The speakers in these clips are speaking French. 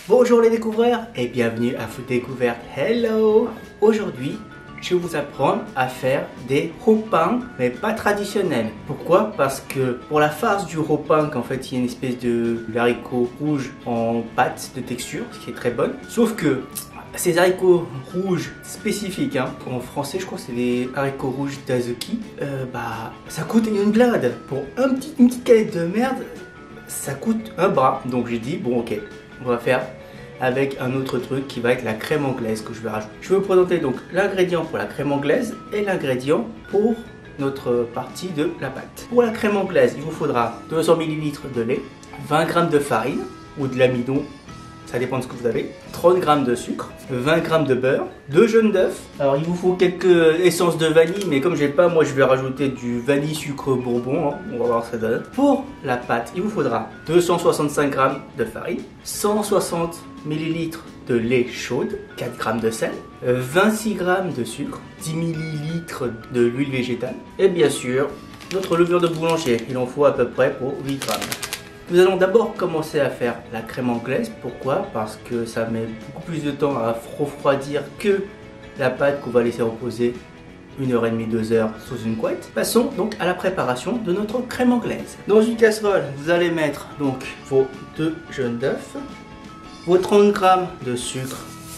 Bonjour les découvreurs et bienvenue à Food Découverte. Hello! Aujourd'hui, je vais vous apprendre à faire des hopang, mais pas traditionnels. Pourquoi? Parce que pour la farce du hopang, en fait, il y a une espèce de haricot rouge en pâte de texture, ce qui est très bonne. Sauf que ces haricots rouges spécifiques, hein, en français, je crois que c'est les haricots rouges d'Azuki, ça coûte une blinde. Pour une petite canette de merde, ça coûte un bras. Donc j'ai dit, bon ok, on va faire avec un autre truc qui va être la crème anglaise que je vais rajouter. Je vais vous présenter donc l'ingrédient pour la crème anglaise et l'ingrédient pour notre partie de la pâte. Pour la crème anglaise, il vous faudra 200 ml de lait, 20 g de farine ou de l'amidon, ça dépend de ce que vous avez, 30 g de sucre, 20 g de beurre, 2 jaunes d'œufs. Alors il vous faut quelques essences de vanille, mais comme j'ai pas, moi je vais rajouter du vanille sucre bourbon, hein. On va voir ce que ça donne. Pour la pâte, il vous faudra 265 g de farine, 160 ml de lait chaud, 4 g de sel, 26 g de sucre, 10 ml de l'huile végétale et bien sûr notre levure de boulanger. Il en faut à peu près pour 8 g. Nous allons d'abord commencer à faire la crème anglaise. Pourquoi? Parce que ça met beaucoup plus de temps à refroidir que la pâte qu'on va laisser reposer 1h30, 2h sous une couette. Passons donc à la préparation de notre crème anglaise. Dans une casserole, vous allez mettre donc vos 2 jaunes d'œufs, vos 30 g de sucre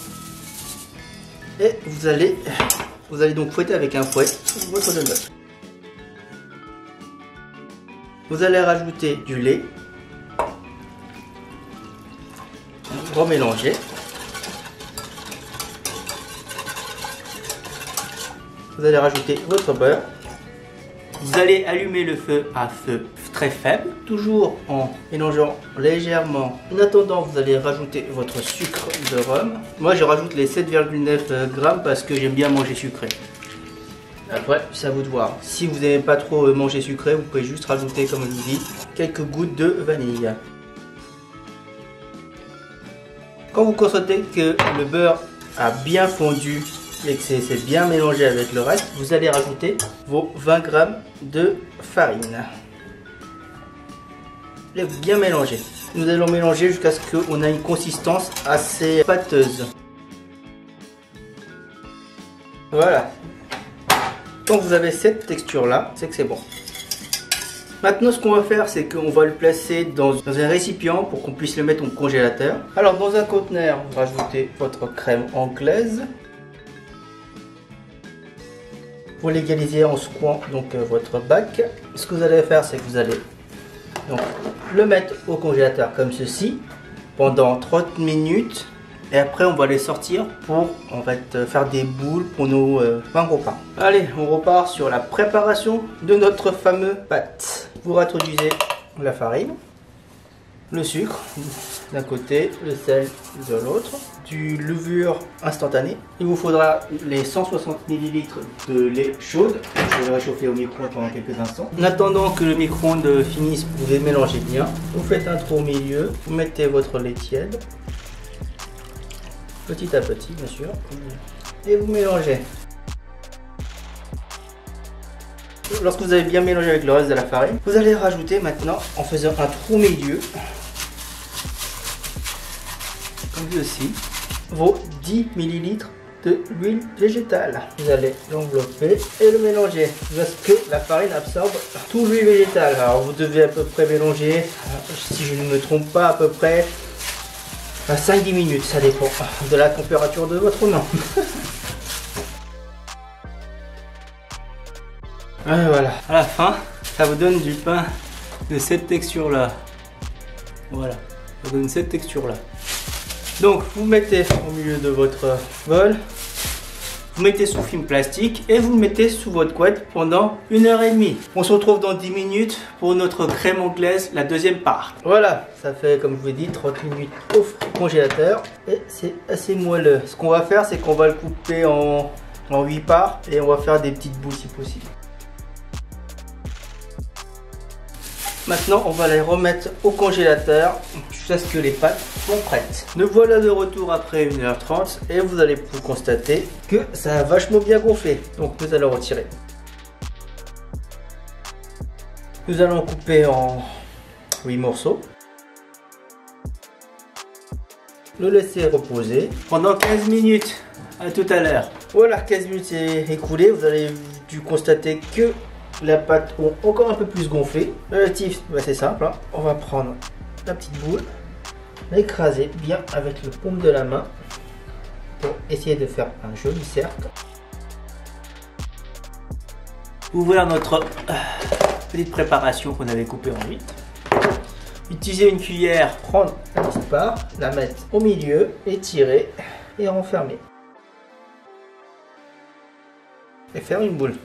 et vous allez donc fouetter avec un fouet votre jaune d'œuf. Vous allez rajouter du lait, remélanger. Vous allez rajouter votre beurre. Vous allez allumer le feu à feu très faible, toujours en mélangeant légèrement. En attendant, vous allez rajouter votre sucre de rhum. Moi, je rajoute les 7,9 g parce que j'aime bien manger sucré. Après, c'est à vous de voir. Si vous n'aimez pas trop manger sucré, vous pouvez juste rajouter, comme je vous dis, quelques gouttes de vanille. Quand vous constatez que le beurre a bien fondu et que c'est bien mélangé avec le reste, vous allez rajouter vos 20 g de farine. Et bien mélanger. Nous allons mélanger jusqu'à ce qu'on ait une consistance assez pâteuse. Voilà. Quand vous avez cette texture là, c'est que c'est bon. Maintenant, ce qu'on va faire, c'est qu'on va le placer dans un récipient pour qu'on puisse le mettre au congélateur. Alors, dans un conteneur, vous rajoutez votre crème anglaise. Pour l'égaliser en secouant donc votre bac, ce que vous allez faire, c'est que vous allez donc le mettre au congélateur comme ceci pendant 30 minutes. Et après, on va les sortir pour en fait faire des boules pour nos pains repas. Allez, on repart sur la préparation de notre fameux pâte. Vous introduisez la farine, le sucre d'un côté, le sel de l'autre, du levure instantanée. Il vous faudra les 160 ml de lait chaud. Je vais réchauffer au micro-ondes pendant quelques instants. En attendant que le micro-ondes finisse, vous pouvez mélanger bien. Vous faites un trou au milieu, vous mettez votre lait tiède. Petit à petit, bien sûr, et vous mélangez. Lorsque vous avez bien mélangé avec le reste de la farine, vous allez rajouter maintenant, en faisant un trou au milieu, comme ceci, vos 10 ml de l'huile végétale. Vous allez l'envelopper et le mélanger jusqu'à ce que la farine absorbe tout l'huile végétale. Alors vous devez à peu près mélanger, si je ne me trompe pas, à peu près à 5-10 minutes, ça dépend de la température de votre main. Et voilà, à la fin, ça vous donne du pain de cette texture là. Voilà, ça donne cette texture là. Donc vous mettez au milieu de votre bol, vous mettez sous film plastique et vous le mettez sous votre couette pendant 1h30. On se retrouve dans 10 minutes pour notre crème anglaise, la deuxième part. Voilà, ça fait comme je vous ai dit 30 minutes au congélateur et c'est assez moelleux. Ce qu'on va faire, c'est qu'on va le couper en 8 parts et on va faire des petites boules si possible. Maintenant, on va les remettre au congélateur jusqu'à ce que les pâtes soient prêtes. Nous voilà de retour après 1h30 et vous allez pouvoir constater que ça a vachement bien gonflé. Donc nous allons retirer. Nous allons couper en 8 morceaux. le laisser reposer pendant 15 minutes. À tout à l'heure. Voilà, 15 minutes c'est écoulé. Vous avez dû constater que la pâte a encore un peu plus gonflé. Relatif, bah c'est simple. Hein. On va prendre la petite boule, l'écraser bien avec le paume de la main pour essayer de faire un joli cercle. Ouvrir notre petite préparation qu'on avait coupée en 8. Utiliser une cuillère, prendre la petite part, la mettre au milieu, étirer et renfermer. Et faire une boule.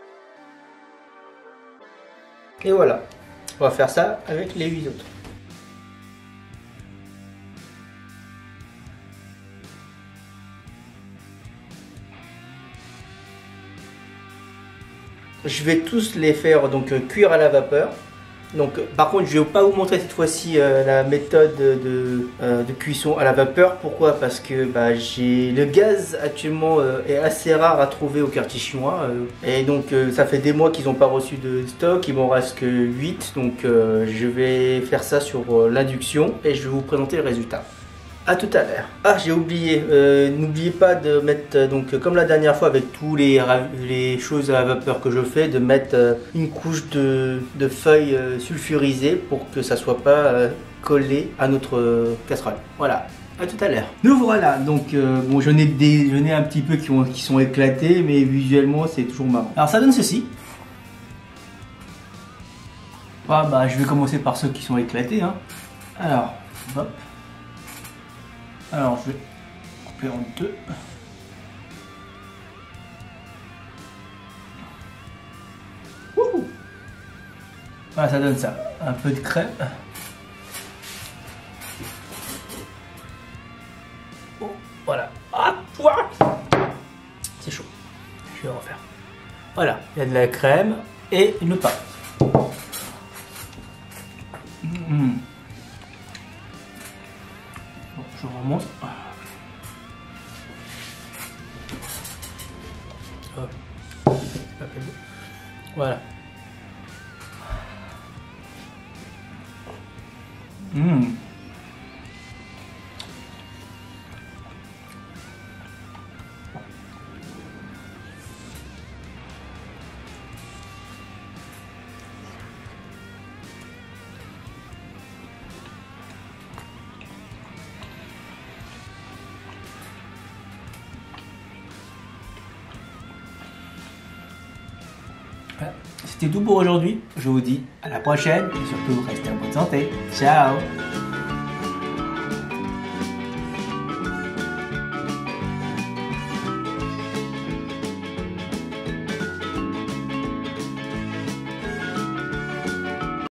Et voilà. On va faire ça avec les 8 autres. Je vais tous les faire donc cuire à la vapeur. Donc, par contre, je ne vais pas vous montrer cette fois-ci la méthode de cuisson à la vapeur. Pourquoi? Parce que le gaz actuellement est assez rare à trouver au quartier chinois. Et donc, ça fait des mois qu'ils n'ont pas reçu de stock. Il m'en reste que 8. Donc, je vais faire ça sur l'induction et je vais vous présenter le résultat. A tout à l'heure. Ah, j'ai oublié, n'oubliez pas de mettre, donc comme la dernière fois avec tous les choses à la vapeur que je fais, de mettre une couche de feuilles sulfurisées pour que ça soit pas collé à notre casserole. Voilà, à tout à l'heure. Nous voilà, donc bon, j'en ai un petit peu qui sont éclatés, mais visuellement c'est toujours marrant. Alors ça donne ceci. Ah, je vais commencer par ceux qui sont éclatés. Hein. Alors, hop. Alors je vais couper en deux. Wouhou. Voilà, ça donne ça. Un peu de crème. Oh, voilà. Ah, c'est chaud. Je vais refaire. Voilà, il y a de la crème et le pain. Je remonte. Voilà. C'était tout pour aujourd'hui. Je vous dis à la prochaine et surtout restez en bonne santé. Ciao!